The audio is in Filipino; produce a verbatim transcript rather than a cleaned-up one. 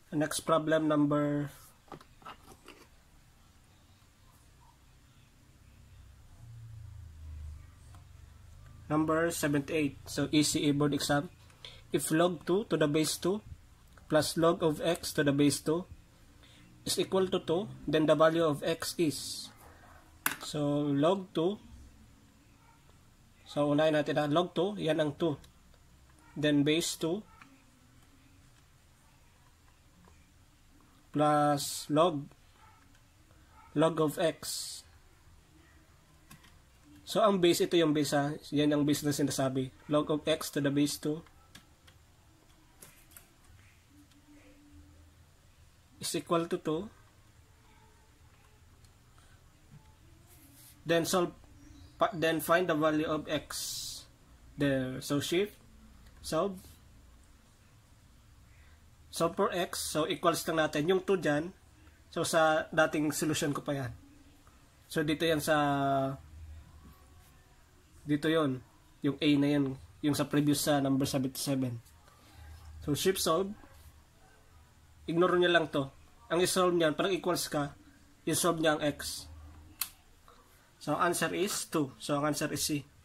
Next problem number number seventy-eight. So easy board exam. If log two to the base two plus log of x to the base two is equal to two, then the value of x is. So log two. So unahin natin na log two, yan ang two. Then base two plus log log of x. So ang base, ito yung base ha. Yan ang base na sinasabi. Log of x to the base two is equal to two. Then solve, then find the value of x there. So shift, solve, solve for x. So equals lang natin yung two dyan. So sa dating solution ko pa yan. So dito yan sa, dito yon yung A na yan, yung sa previous sa number seventy-seven. So shift solve, ignore niya lang to. Ang isolve niyan, parang equals ka, isolve niya ang x. So answer is two. So ang answer is C.